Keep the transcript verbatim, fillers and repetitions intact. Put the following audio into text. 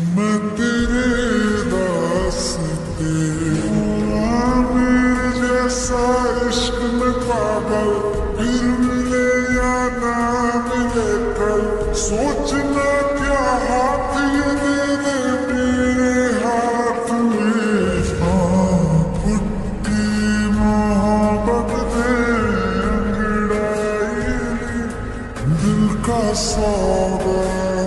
मैं तेरे रास्ते हुआ, मेरे जैसा इश्क में पागल फिर मिले या ना मिले कल। सोचना क्या हाथ ये दे दे मेरे हाथ में, हाँ फुटकी मोहब्बत दे अंगड़ाई दिल का सौदा।